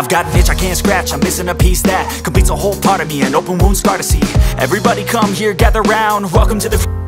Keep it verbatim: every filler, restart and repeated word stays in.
I've got an itch I can't scratch, I'm missing a piece that completes a whole part of me, an open wound scar to see. Everybody come here, gather round, welcome to the